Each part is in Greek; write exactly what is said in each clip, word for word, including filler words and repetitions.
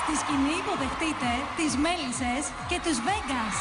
Στη σκηνή υποδεχτείτε τις Μέλισσες και τους Vegas.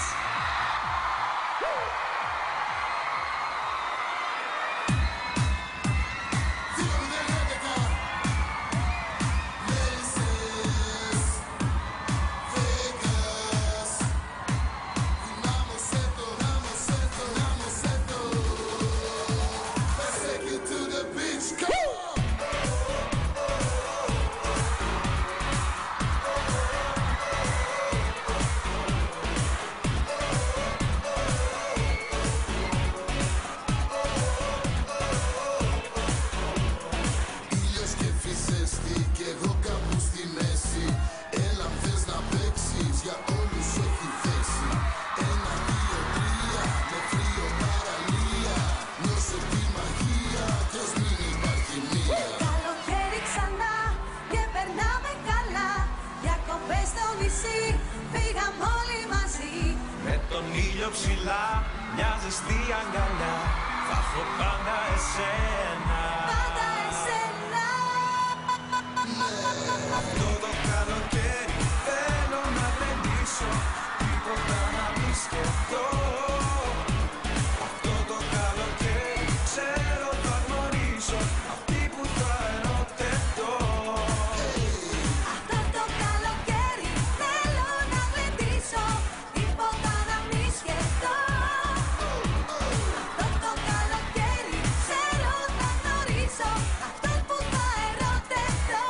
Πήγαμε όλοι μαζί. Με τον ήλιο ψηλά, μια ζεστή αγκαλιά. Θα έχω πάντα εσένα. Πάντα εσένα. Αυτό το καλοκαίρι θέλω να γλεντήσω, τίποτα να μη σκεφτώ. Αυτό το καλοκαίρι ξέρω θα γνωρίσω αυτή που θα ερωτευτώ. Αυτό το καλοκαίρι θέλω να γλεντήσω, τίποτα να μη σκεφτώ. Αυτό το καλοκαίρι ξέρω θα γνωρίσω αυτό που θα ερωτευτώ.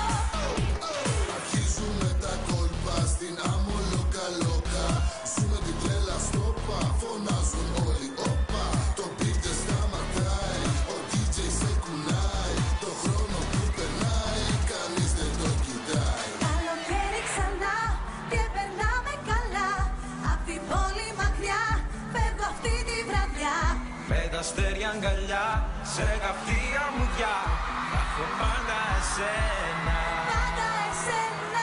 Αρχίζουμε τα κόλπα στην άμμο λοκα λοκα. Ζούμε την τρέλα στο πα, φωνάζουν όλοι όπα. Το beat δεν σταματάει, ο ντι τζέι σε κουνάει. Το χρόνο που περνάει, κανείς δεν το κοιτάει. Καλοκαίρι ξανά και περνάμε καλά. Απ' την πόλη μακριά φεύγω αυτή τη βραδιά. Με τα αστέρια αγκαλιά, σε καυτή αμμουδιά, θα έχω πάντα εσένα. Πάντα εσένα.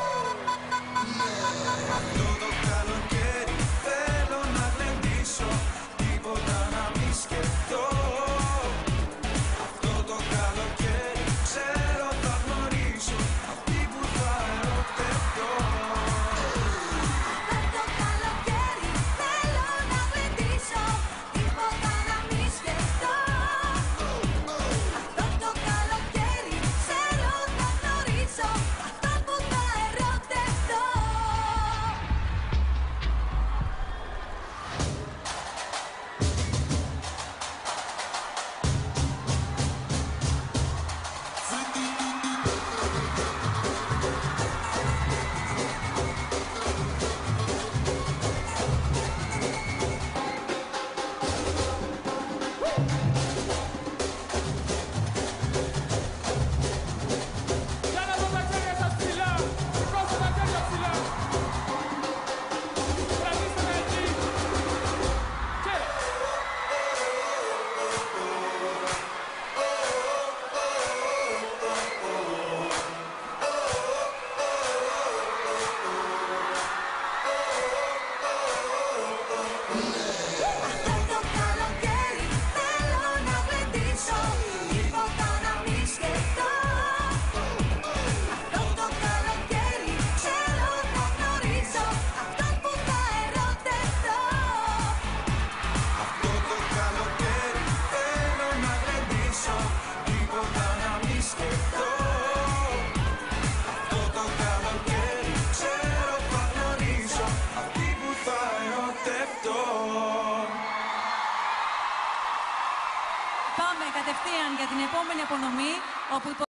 Αυτό το καλοκαίρι θέλω να γλεντήσω, τίποτα να μη σκεφτώ. Αυτό το καλοκαίρι ξέρω θα γνωρίσω αυτή που θα ερωτευτώ. Αυτό το καλοκαίρι θέλω να γλεντήσω, τίποτα να μη σκεφτώ. Αυτό το καλοκαίρι ξέρω θα γνωρίσω αυτό που θα ερωτευτώ. Κάναμε τα χέρια σας ψηλά, σηκώστε τα χέρια ψηλά. Κρατήστε με εκεί. Και... Αυτό το καλοκαίρι θέλω να γλεντήσω, τίποτα να μη σκεφτώ. Αυτό το καλοκαίρι ξέρω θα γνωρίσω αυτό που θα ερωτευτώ. Αυτό το καλοκαίρι θέλω να γλεντήσω, τίποτα να μη σκεφτώ. Αυτό το καλοκαίρι ξέρω θα γνωρίσω αυτή που θα ερωτευτώ. Πάμε κατευθείαν για την επόμενη απονομή, όπου